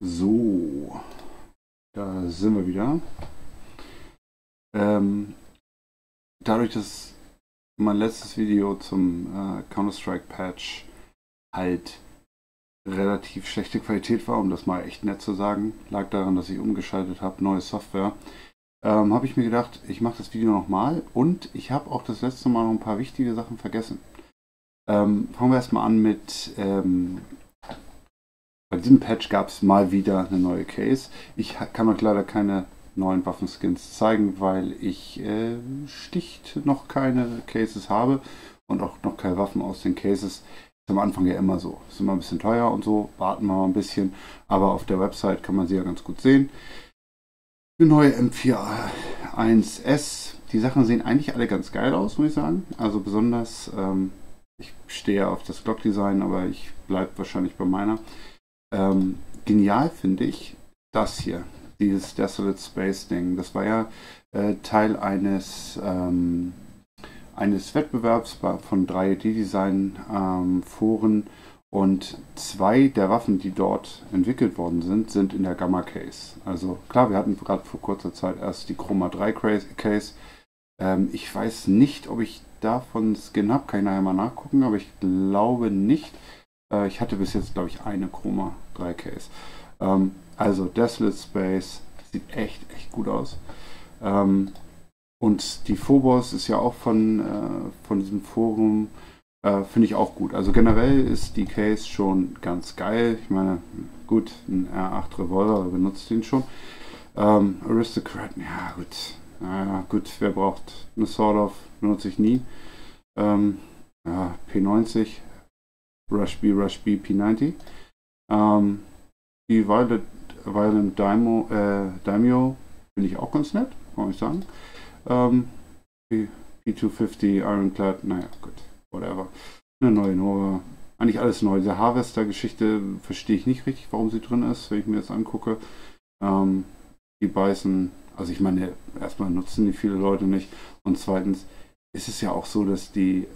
So, da sind wir wieder. Ähm, Dadurch, dass mein letztes Video zum Counter-Strike-Patch halt relativ schlechte Qualität war, um das mal echt nett zu sagen, lag daran, dass ich umgeschaltet habe, neue Software, habe ich mir gedacht, ich mache das Video nochmal und ich habe auch das letzte Mal noch ein paar wichtige Sachen vergessen. Fangen wir erstmal an mit bei diesem Patch gab es mal wieder eine neue Case. Ich kann euch leider keine neuen Waffenskins zeigen, weil ich schlicht noch keine Cases habe und auch noch keine Waffen aus den Cases. Ist am Anfang ja immer so. Ist immer ein bisschen teuer und so. Warten wir mal ein bisschen. Aber auf der Website kann man sie ja ganz gut sehen. Eine neue M41S. Die Sachen sehen eigentlich alle ganz geil aus, muss ich sagen. Also besonders, ich stehe auf das Glock-Design, aber ich bleibe wahrscheinlich bei meiner. Genial finde ich das hier, dieses Desolate Space Ding. Das war ja Teil eines Wettbewerbs von 3D-Design Foren und zwei der Waffen, die dort entwickelt worden sind, sind in der Gamma Case. Also klar, wir hatten gerade vor kurzer Zeit erst die Chroma 3 Case. Ich weiß nicht, ob ich davon Skin habe, kann ich nachher mal nachgucken, aber ich glaube nicht. Ich hatte bis jetzt, glaube ich, eine Chroma 3 Case. Also Desolate Space sieht echt gut aus. Und die Phobos ist ja auch von diesem Forum, finde ich auch gut. Also generell ist die Case schon ganz geil. Ich meine, gut, ein R8 Revolver, benutzt den schon. Aristocrat, ja gut. Naja, gut, wer braucht eine Sword of, benutze ich nie. Ja, P90. Rush B, P90. Die Violent Daimyo finde ich auch ganz nett, kann ich sagen. P250, Ironclad, naja, gut, whatever. Eine neue Nova. Eigentlich alles neu. Diese Harvester-Geschichte verstehe ich nicht richtig, warum sie drin ist, wenn ich mir das angucke. Die beißen, also ich meine, erstmal nutzen die viele Leute nicht. Und zweitens ist es ja auch so, dass die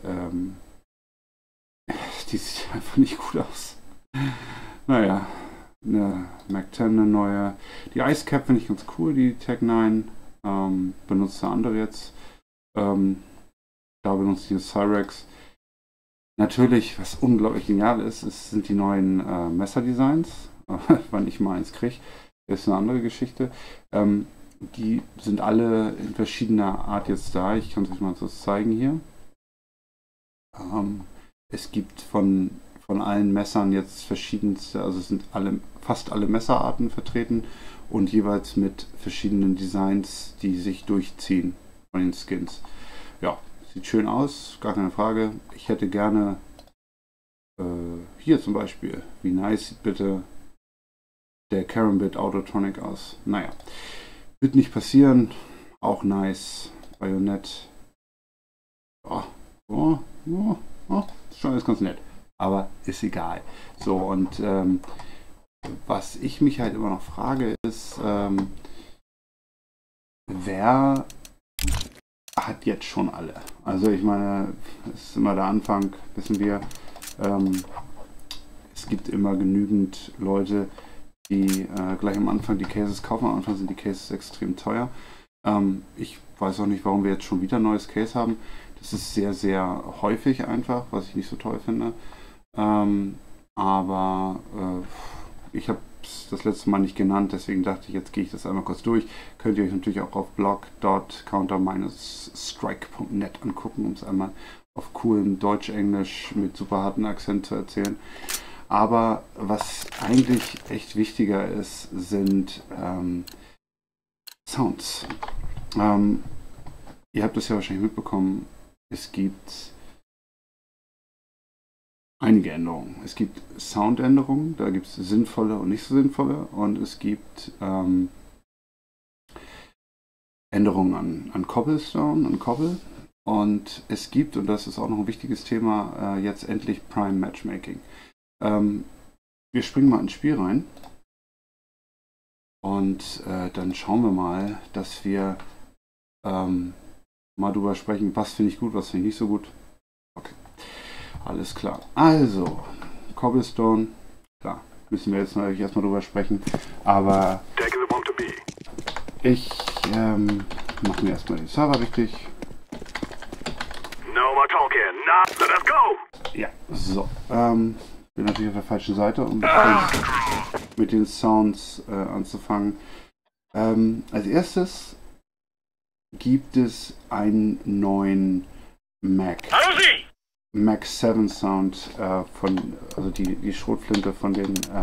sieht einfach nicht gut aus. Naja, eine Mac-10, eine neue. Die Ice Cap finde ich ganz cool, die Tech 9. Benutzt der andere jetzt. Da benutzt die Cyrex. Natürlich, was unglaublich genial ist, sind die neuen Messerdesigns. Wann ich mal eins kriege, ist eine andere Geschichte. Die sind alle in verschiedener Art jetzt da. Ich kann es euch mal so zeigen hier. Es gibt von allen Messern jetzt verschiedenste, also es sind fast alle Messerarten vertreten und jeweils mit verschiedenen Designs, die sich durchziehen von den Skins. Ja, sieht schön aus, gar keine Frage. Ich hätte gerne hier zum Beispiel, wie nice sieht bitte der Karambit Autotronic aus. Naja, wird nicht passieren, auch nice. Bajonett. Schon ist ganz nett. Aber ist egal. So, und was ich mich halt immer noch frage, ist, wer hat jetzt schon alle? Also ich meine, das ist immer der Anfang, wissen wir. Es gibt immer genügend Leute, die gleich am Anfang die Cases kaufen. Am Anfang sind die Cases extrem teuer. Ich weiß auch nicht, warum wir jetzt schon wieder ein neues Case haben. Das ist sehr häufig einfach, was ich nicht so toll finde. Aber ich habe es das letzte Mal nicht genannt, deswegen dachte ich, jetzt gehe ich das einmal kurz durch. Könnt ihr euch natürlich auch auf blog.counter-strike.net angucken, um es einmal auf coolem Deutsch-Englisch mit super harten Akzent zu erzählen. Aber was eigentlich echt wichtiger ist, sind Sounds. Ihr habt das ja wahrscheinlich mitbekommen, es gibt einige Änderungen. Es gibt Soundänderungen, da gibt es sinnvolle und nicht so sinnvolle, und es gibt Änderungen an Cobblestone, an Cobble, und es gibt, und das ist auch noch ein wichtiges Thema, jetzt endlich Prime Matchmaking. Wir springen mal ins Spiel rein und dann schauen wir mal, dass wir mal drüber sprechen, was finde ich gut, was finde ich nicht so gut. Okay, alles klar. Also, Cobblestone, klar, müssen wir jetzt natürlich erstmal drüber sprechen. Aber ich mache mir erstmal den Server richtig. Ja, so. Bin natürlich auf der falschen Seite, um mit den Sounds anzufangen. Als erstes gibt es einen neuen Mac 7 Sound also die Schrotflinte von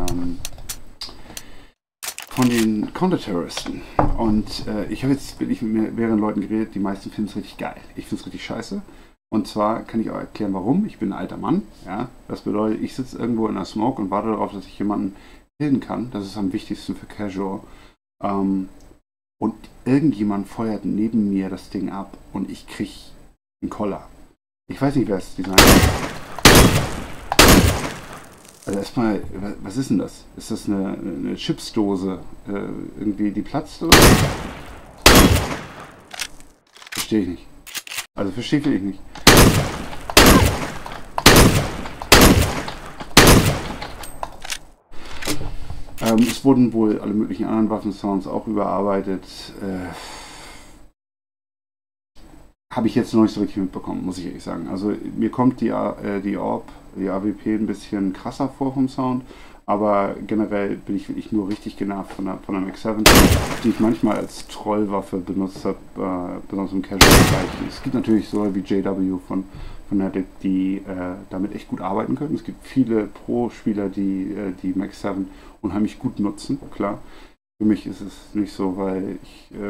den Counter-Terroristen. Und ich habe jetzt wirklich mit mehreren Leuten geredet, die meisten finden es richtig geil. Ich finde es richtig scheiße. Und zwar kann ich auch erklären, warum. Ich bin ein alter Mann. Ja? Das bedeutet, ich sitze irgendwo in der Smoke und warte darauf, dass ich jemanden killen kann. Das ist am wichtigsten für Casual. Und irgendjemand feuert neben mir das Ding ab und ich kriege einen Koller. Ich weiß nicht, wer es designt hat. Also erstmal, was ist denn das? Ist das eine Chipsdose? Irgendwie die platzt oder? Verstehe ich nicht. Also verstehe ich nicht. Es wurden wohl alle möglichen anderen Waffensounds auch überarbeitet. Habe ich jetzt noch nicht so richtig mitbekommen, muss ich ehrlich sagen. Also mir kommt die AWP ein bisschen krasser vor vom Sound, aber generell bin ich wirklich nur richtig genervt von der Mac 7, die ich manchmal als Trollwaffe benutzt habe, besonders im Casual-Bereich. Es gibt natürlich so wie JW von Natick, die damit echt gut arbeiten können. Es gibt viele Pro-Spieler, die die Mac 7 unheimlich gut nutzen, klar. Für mich ist es nicht so, weil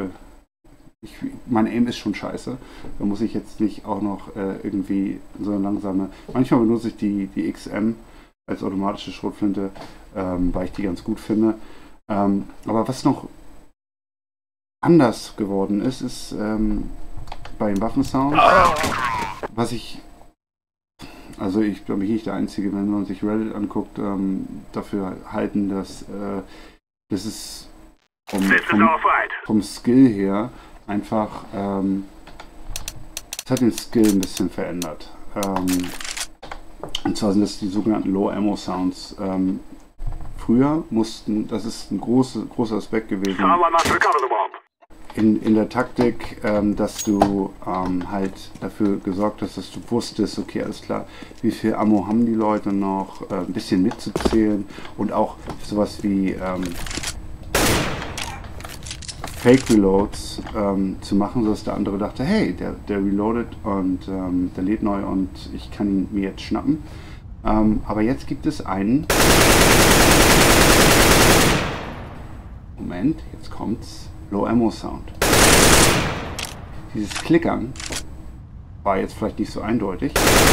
mein Aim ist schon scheiße. Da muss ich jetzt nicht auch noch irgendwie so eine langsame... Manchmal benutze ich die XM als automatische Schrotflinte, weil ich die ganz gut finde. Aber was noch anders geworden ist, ist bei den Waffensounds, was ich... Also ich glaube, ich bin nicht der Einzige, wenn man sich Reddit anguckt, dafür halten, dass das ist vom Skill her einfach, es hat den Skill ein bisschen verändert. Und zwar sind das die sogenannten Low Ammo Sounds. Früher das ist ein großer Aspekt gewesen in der Taktik, dass du halt dafür gesorgt hast, dass du wusstest, okay, alles klar, wie viel Ammo haben die Leute noch, ein bisschen mitzuzählen und auch sowas wie Fake Reloads zu machen, sodass der andere dachte, hey, der reloadet und der lädt neu und ich kann ihn mir jetzt schnappen. Aber jetzt gibt es einen... Moment, jetzt kommt's. Low Ammo Sound. Dieses Klickern war jetzt vielleicht nicht so eindeutig.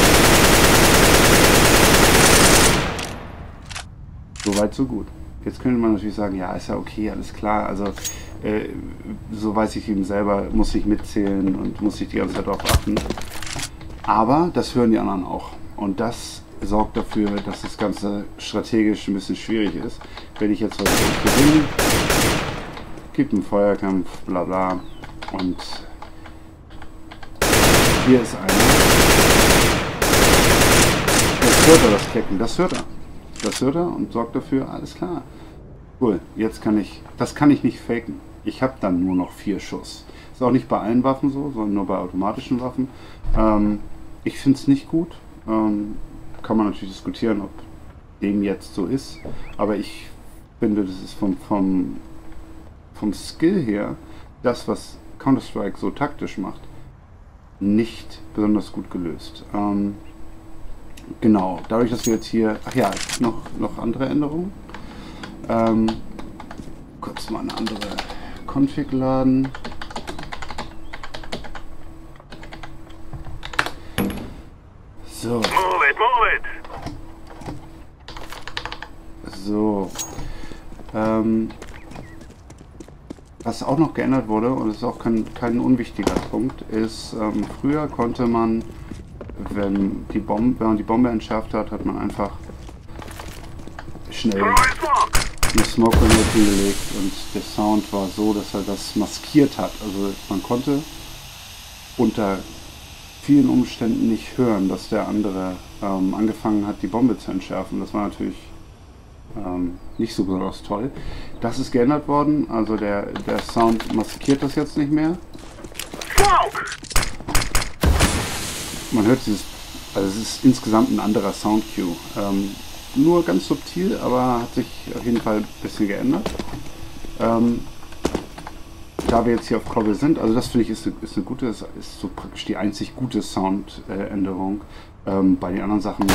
Soweit, so gut. Jetzt könnte man natürlich sagen, ja, ist ja okay, alles klar. Also so weiß ich eben selber, muss ich mitzählen und muss ich die ganze Zeit darauf achten. Aber das hören die anderen auch. Und das sorgt dafür, dass das Ganze strategisch ein bisschen schwierig ist. Wenn ich jetzt was gewinne, gibt einen Feuerkampf, bla bla. Und hier ist einer. Jetzt hört er das Klicken, das hört er. Das hört er und sorgt dafür, alles klar. Cool, jetzt das kann ich nicht faken. Ich habe dann nur noch 4 Schuss. Ist auch nicht bei allen Waffen so, sondern nur bei automatischen Waffen. Ich finde es nicht gut. Kann man natürlich diskutieren, ob dem jetzt so ist. Aber ich finde, das ist vom Skill her, das, was Counter-Strike so taktisch macht, nicht besonders gut gelöst. Genau, dadurch, dass wir jetzt hier... Ach ja, noch andere Änderungen. Kurz mal eine andere Config laden. So. So. Was auch noch geändert wurde, und das ist auch kein unwichtiger Punkt, ist, früher konnte man, wenn man die Bombe entschärft hat, hat man einfach schnell eine Smoke Grenade hingelegt und der Sound war so, dass er das maskiert hat. Also man konnte unter vielen Umständen nicht hören, dass der andere angefangen hat, die Bombe zu entschärfen. Das war natürlich nicht so besonders toll. Das ist geändert worden, also der Sound maskiert das jetzt nicht mehr. Man hört dieses, also es ist insgesamt ein anderer Soundcue. Nur ganz subtil, aber hat sich auf jeden Fall ein bisschen geändert. Da wir jetzt hier auf Cobble sind, also das finde ich ist eine gute, ist so praktisch die einzig gute Soundänderung. Bei den anderen Sachen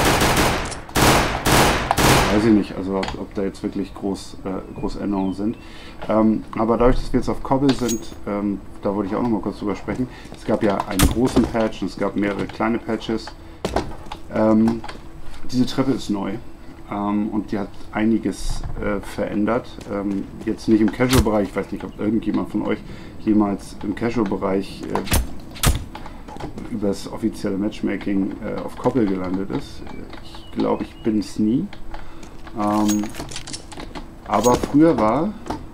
weiß ich nicht, also ob da jetzt wirklich große Änderungen sind. Aber dadurch, dass wir jetzt auf Cobble sind, da wollte ich auch noch mal kurz drüber sprechen. Es gab ja einen großen Patch und es gab mehrere kleine Patches. Diese Treppe ist neu und die hat einiges verändert. Jetzt nicht im Casual-Bereich, ich weiß nicht, ob irgendjemand von euch jemals im Casual-Bereich über das offizielle Matchmaking auf Cobble gelandet ist. Ich glaube, ich bin es nie. Aber früher war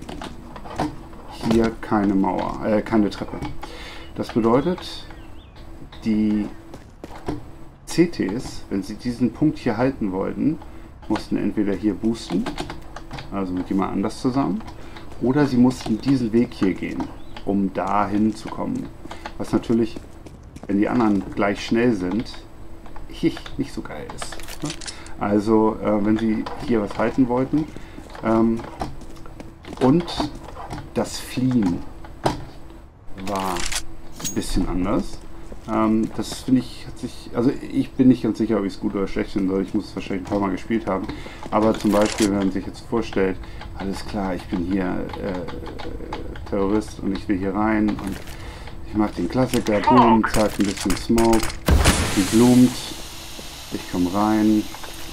hier keine Mauer, keine Treppe. Das bedeutet, die CTs, wenn sie diesen Punkt hier halten wollten, mussten entweder hier boosten, also mit jemand anders zusammen, oder sie mussten diesen Weg hier gehen, um dahin zu kommen. Was natürlich, wenn die anderen gleich schnell sind, nicht so geil ist. Also wenn sie hier was halten wollten und das Fliehen war ein bisschen anders. Das finde ich, hat sich, also ich bin nicht ganz sicher, ob ich es gut oder schlecht finde, ich muss es wahrscheinlich ein paar Mal gespielt haben. Aber zum Beispiel, wenn man sich jetzt vorstellt, alles klar, ich bin hier Terrorist und ich will hier rein und ich mache den Klassiker, boom, zack, ein bisschen Smoke, die blumt, ich komme rein.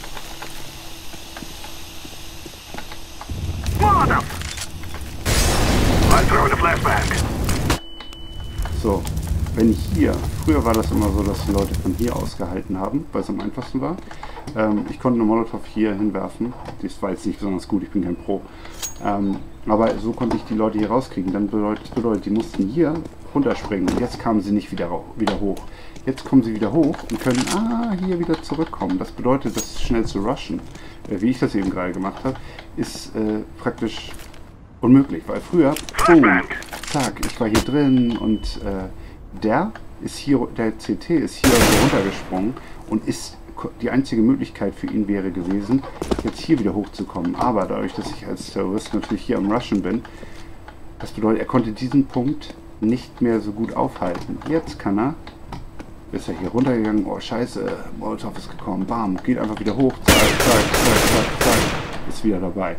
So, wenn hier, früher war das immer so, dass die Leute von hier aus gehalten haben, weil es am einfachsten war. Ich konnte eine Molotov hier hinwerfen, das war jetzt nicht besonders gut, ich bin kein Pro. Aber so konnte ich die Leute hier rauskriegen. Dann bedeutet, die mussten hier runterspringen und jetzt kamen sie nicht wieder hoch. Jetzt kommen sie wieder hoch und können hier wieder zurückkommen. Das bedeutet, das schnell zu rushen, wie ich das eben gerade gemacht habe, ist praktisch unmöglich, weil früher, boom, zack, ich war hier drin und der CT ist hier runtergesprungen und die einzige Möglichkeit für ihn wäre gewesen, jetzt hier wieder hochzukommen. Aber dadurch, dass ich als Terrorist natürlich hier am Rushen bin, das bedeutet, er konnte diesen Punkt nicht mehr so gut aufhalten. Jetzt ist er hier runtergegangen, oh scheiße, Molotov ist gekommen, bam, geht einfach wieder hoch, zack, zack, zack, zack, zack, ist wieder dabei.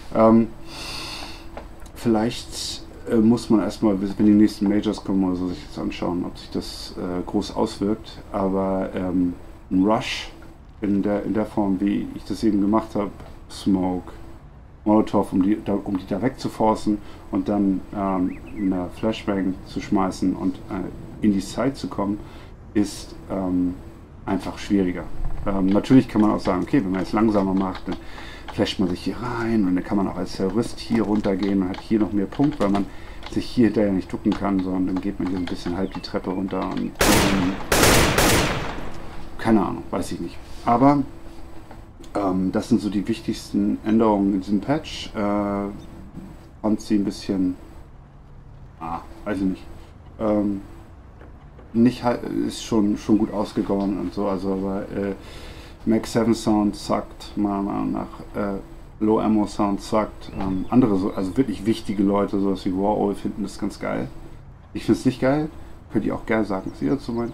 Vielleicht muss man erstmal, wenn die nächsten Majors kommen oder so, sich jetzt anschauen, ob sich das groß auswirkt. Aber ein Rush in der Form, wie ich das eben gemacht habe, Smoke, Molotov, um die da wegzuforcen und dann eine Flashbang zu schmeißen und in die Side zu kommen, ist einfach schwieriger. Natürlich kann man auch sagen, okay, wenn man es langsamer macht, dann flasht man sich hier rein und dann kann man auch als Terrorist hier runtergehen und hat hier noch mehr Punkt, weil man sich hier hinterher nicht ducken kann, sondern dann geht man hier ein bisschen halb die Treppe runter und keine Ahnung, weiß ich nicht. Aber das sind so die wichtigsten Änderungen in diesem Patch. Fand sie ein bisschen, weiß ich nicht, ist schon gut ausgegangen und so, also aber Mac 7 Sound sagt meiner Meinung nach, Low Ammo Sound sagt, andere so, also wirklich wichtige Leute, sowas wie Warhol, finden das ganz geil. Ich finde es nicht geil, könnt ihr auch gerne sagen, was ihr dazu meint.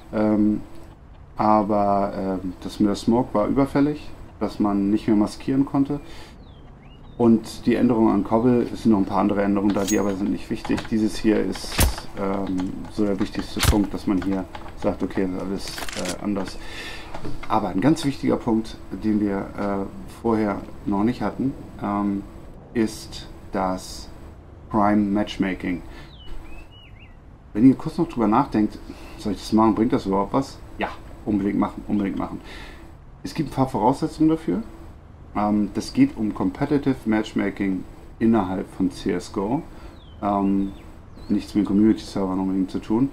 Aber das mit der Smoke war überfällig, dass man nicht mehr maskieren konnte. Und die Änderungen an Cobble, es sind noch ein paar andere Änderungen da, die aber sind nicht wichtig. Dieses hier ist so der wichtigste Punkt, dass man hier sagt, okay, das ist alles anders. Aber ein ganz wichtiger Punkt, den wir vorher noch nicht hatten, ist das Prime Matchmaking. Wenn ihr kurz noch drüber nachdenkt, soll ich das machen, bringt das überhaupt was? Ja, unbedingt machen, unbedingt machen. Es gibt ein paar Voraussetzungen dafür. Das geht um Competitive Matchmaking innerhalb von CSGO. Nichts mit Community-Servern unbedingt zu tun.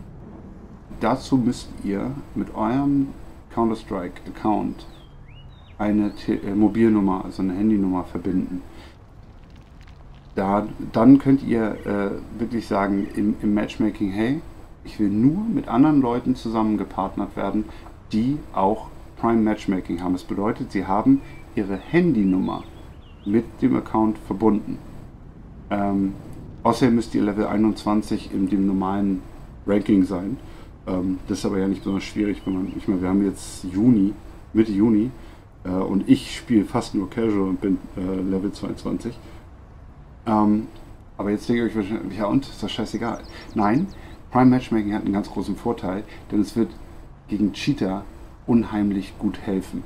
Dazu müsst ihr mit eurem Counter-Strike-Account eine Mobilnummer, also eine Handynummer verbinden. Dann könnt ihr wirklich sagen im Matchmaking, hey, ich will nur mit anderen Leuten zusammen gepartnert werden, die auch Prime Matchmaking haben. Das bedeutet, sie haben ihre Handynummer mit dem Account verbunden. Außerdem müsst ihr Level 21 in dem normalen Ranking sein. Das ist aber ja nicht besonders schwierig, ich meine, wir haben jetzt Mitte Juni, und ich spiele fast nur Casual und bin Level 22. Aber jetzt denke ich euch wahrscheinlich, ja und, ist das scheißegal. Nein, Prime Matchmaking hat einen ganz großen Vorteil, denn es wird gegen Cheater unheimlich gut helfen.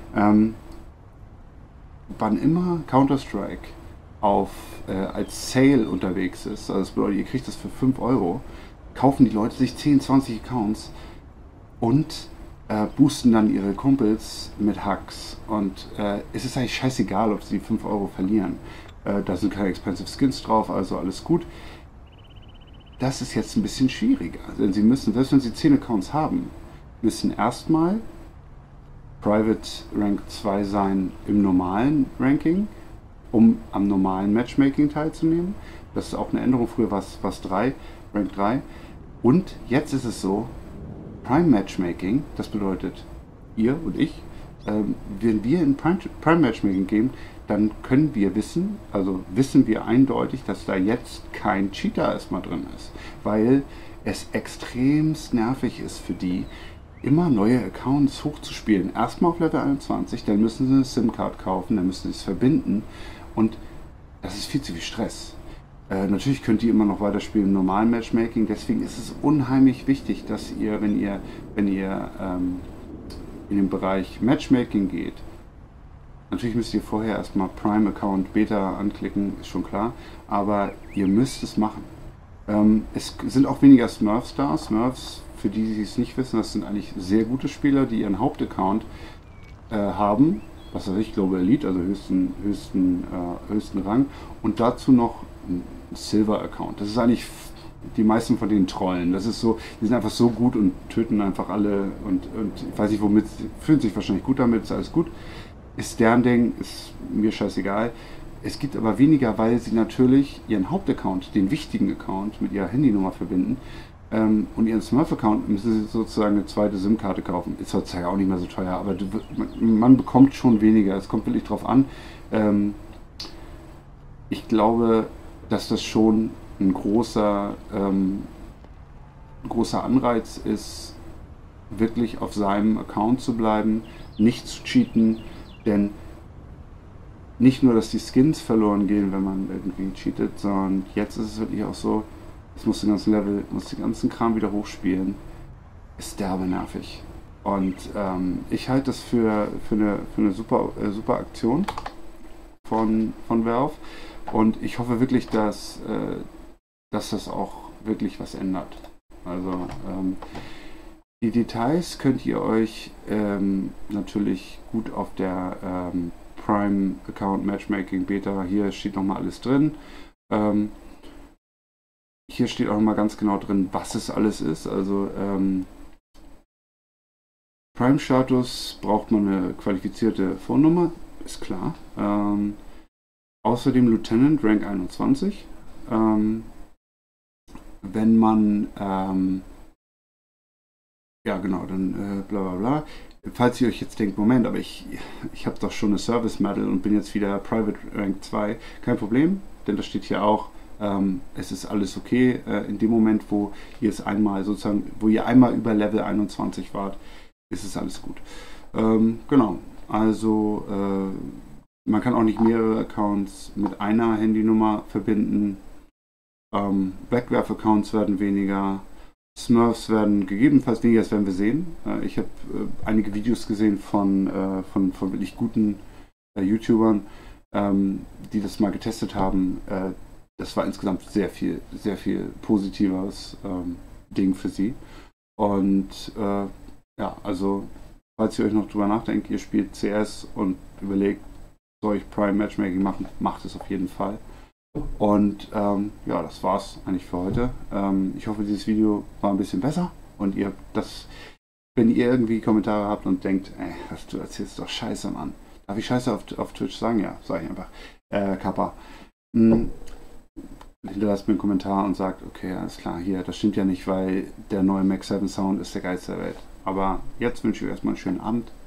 Wann immer Counter-Strike als Sale unterwegs ist, also das bedeutet, ihr kriegt das für 5 Euro, kaufen die Leute sich 10, 20 Accounts und boosten dann ihre Kumpels mit Hacks. Und es ist eigentlich scheißegal, ob sie 5 Euro verlieren. Da sind keine expensive Skins drauf, also alles gut. Das ist jetzt ein bisschen schwieriger, denn sie müssen, selbst wenn sie 10 Accounts haben, müssen erstmal Private Rank 2 sein im normalen Ranking, um am normalen Matchmaking teilzunehmen. Das ist auch eine Änderung, früher war es 3, Rank 3. Und jetzt ist es so, Prime Matchmaking, das bedeutet ihr und ich, wenn wir in Prime Matchmaking gehen, dann können wir wissen wir eindeutig, dass da jetzt kein Cheater erstmal drin ist, weil es extremst nervig ist für die, immer neue Accounts hochzuspielen. Erstmal auf Level 21, dann müssen sie eine SIM-Card kaufen, dann müssen sie es verbinden und das ist viel zu viel Stress. Natürlich könnt ihr immer noch weiterspielen im normalen Matchmaking, deswegen ist es unheimlich wichtig, dass ihr, wenn ihr in den Bereich Matchmaking geht, natürlich müsst ihr vorher erstmal Prime Account Beta anklicken, ist schon klar, aber ihr müsst es machen. Es sind auch weniger Smurfs da. Smurfs, für die, die es nicht wissen, das sind eigentlich sehr gute Spieler, die ihren Hauptaccount haben, was weiß ich, Global Elite, also höchsten Rang, und dazu noch ein Silver-Account. Das ist eigentlich, die meisten von denen trollen. Das ist so, die sind einfach so gut und töten einfach alle und ich weiß nicht womit, fühlen sich wahrscheinlich gut damit, ist alles gut. Ist deren Ding, ist mir scheißegal. Es gibt aber weniger, weil sie natürlich ihren Hauptaccount, den wichtigen Account, mit ihrer Handynummer verbinden. Und ihren Smurf-Account müssen sie sozusagen eine zweite SIM-Karte kaufen. Ist heutzutage auch nicht mehr so teuer, aber man bekommt schon weniger. Es kommt wirklich drauf an. Ich glaube, dass das schon ein großer Anreiz ist, wirklich auf seinem Account zu bleiben, nicht zu cheaten, denn nicht nur, dass die Skins verloren gehen, wenn man irgendwie cheatet, sondern jetzt ist es wirklich auch so, es muss den ganzen Kram wieder hochspielen. Ist derbe nervig. Und ich halte das für eine super Aktion von Valve. Und ich hoffe wirklich, dass das auch wirklich was ändert. Also die Details könnt ihr euch natürlich gut auf der Prime Account Matchmaking Beta, hier steht nochmal alles drin. Hier steht auch nochmal ganz genau drin, was es alles ist. Also Prime Status braucht man eine qualifizierte Phone-Nummer, ist klar. Außerdem Lieutenant Rank 21. Wenn man ja genau, dann bla bla bla. Falls ihr euch jetzt denkt, Moment, aber ich habe doch schon eine Service Medal und bin jetzt wieder Private Rank 2, kein Problem, denn das steht hier auch, es ist alles okay, in dem Moment, wo ihr einmal über Level 21 wart, ist es alles gut. Genau, also man kann auch nicht mehrere Accounts mit einer Handynummer verbinden, Wegwerf-Accounts werden weniger, Smurfs werden gegebenenfalls weniger, das werden wir sehen. Ich habe einige Videos gesehen von wirklich guten YouTubern, die das mal getestet haben. Das war insgesamt sehr viel positiveres Ding für sie. Und ja, also falls ihr euch noch drüber nachdenkt, ihr spielt CS und überlegt, soll ich Prime Matchmaking machen, macht es auf jeden Fall. Und ja, das war's eigentlich für heute. Ich hoffe, dieses Video war ein bisschen besser und ihr habt das wenn ihr irgendwie Kommentare habt und denkt, ey, du erzählst doch Scheiße, Mann. Darf ich Scheiße auf Twitch sagen? Ja, sag ich einfach. Kappa. Hinterlasst mir einen Kommentar und sagt, okay, alles klar, hier, das stimmt ja nicht, weil der neue Mac 7 Sound ist der geilste der Welt. Aber jetzt wünsche ich euch erstmal einen schönen Abend.